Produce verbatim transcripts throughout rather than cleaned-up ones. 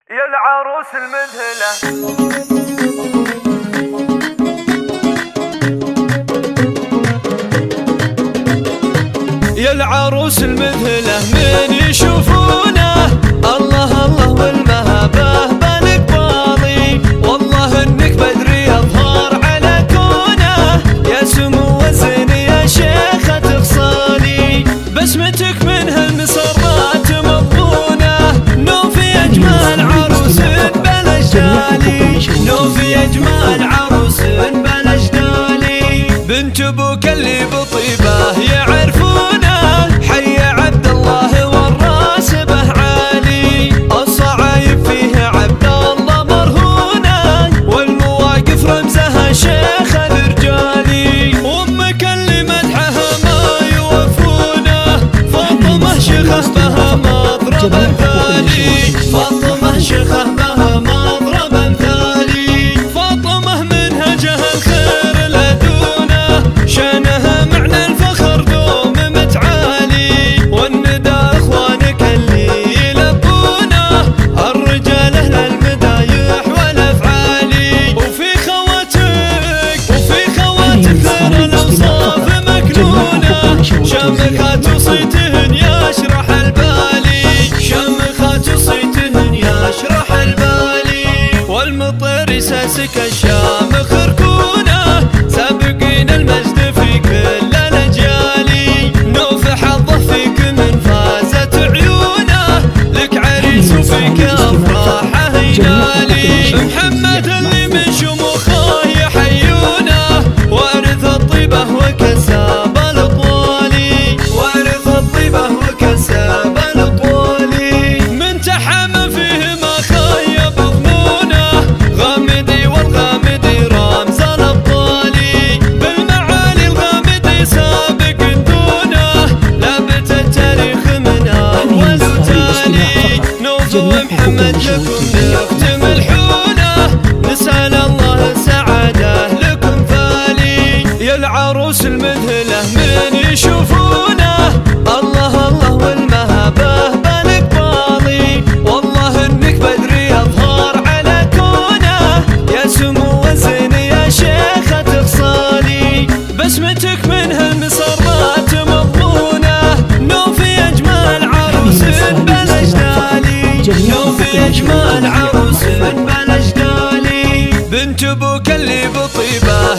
يا العروس المذهلة يا العروس المذهلة من يشوفونه الله الله والمهابة بالك باضي، والله انك بدري يظهر على كونه، يا سمو الزين يا شيخة تغصالي، بسمتك من هالمسرات مضمونة، نوفي اجمل عروس بلا جدالي، نوفي اجمل عروس بلا جدالي، بنت ابوك اللي بطيبه يعرفونه، حي عبد الله والراس به عالي، الصعايب فيه عبد الله مرهونه، والمواقف رمزها شيخ الرجالي، وامك اللي مدحها ما يوفونه، فاطمه شيخه بها مضرب امثالي، فاطمه شيخه بها مضرب امثالي، فاطمه منهجها الخير لدونه، شانها معنى الفخر دوم متعالي، والندى اخوانك اللي يلبونه، الرجال اهل المدايح والافعالي، وفي خواتك وفي خواتك خير الاوصاف مكنونه، شامخات وصيتهن يشرح البالي، شامخات وصيتهن يشرح البالي، والمطر ساسك الشامخ ركونه، سابقين المجد في كل الاجيال، نوف حظه فيك من فازت عيونه، لك عريس وفيك افراحه ينالي، محمد اللي من شموخه يحيونه، وارث الطيبه وكساب الاطوالي، وارث الطيبه وكساب الاطوالي، من تحم فيه ما خيب ظنونه، غامدي والغامدي رمز الابطالي، بالمعالي الغامدي سابق دونه، لابت التاريخ من اول وتالي، نوف ومحمد لكم نختم الحونه، نسال الله السعاده لكم فالي، يا العروس المذهله من يشوفونه الله الله والمهابه بالك باضي، والله انك بدري يظهر على كونه، يا سمو الزين يا شيخة تغصالي، بسمتك من هالمسرات مضمونه، نوفي اجمل عروس بلا جدالي، نوفي اجمل عروس بلا جدالي، بنت ابوك اللي بطيبه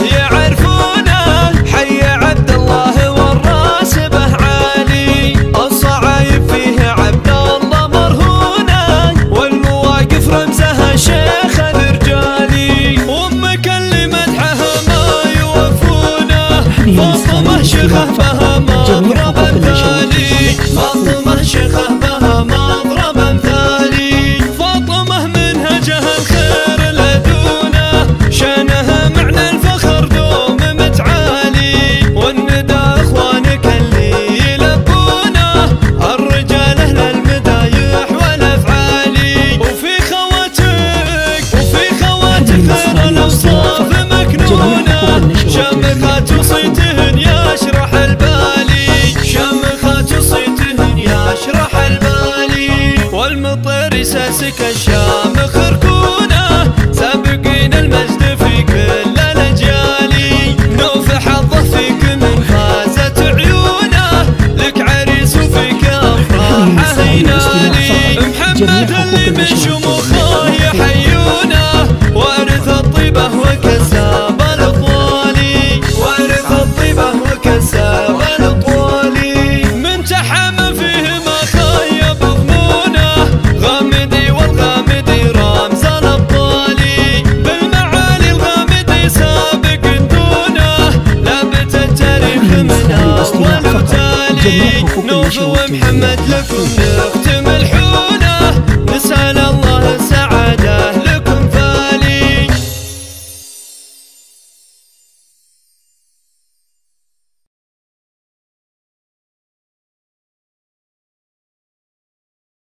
يعرفونه، حي عبد الله والراس به عالي، الصعايب فيه عبد الله مرهونه، والمواقف رمزها شيخ الرجالي، وامك اللي مدحها ما يوفونه، فاطمه شيخه بها مضرب امثالي، فاطمه شيخه بها مضرب امثالي، فاطمه منهجها الخير لدونه، شانها معنى الفخر دوم متعالي، والندى اخوانك اللي يلبونه، الرجال اهل المدايح والافعالي، وفي خواتك وفي خواتك خير الاوصاف مكنونه، شامخات وصيتهن يشرح البالي، شامخات وصيتهن يشرح البالي، والمطر ساسك الشامخ ركونه، سابقين المجد في كل الاجيال، نوف حظه فيك من فازت عيونه، لك عريس وفيك افراحه ينالي، محمد اللي من شموخه يحيونه، وارث الطيبه وكساب الاطوالي، وارث الطيبه وكساب الاطوالي، من تحم فيه ما خيب ظنونه، غامدي والغامدي رمز الابطالي، بالمعالي الغامدي سابق دونه، لابت التاريخ من اول وتالي، نوف ومحمد لكم نختم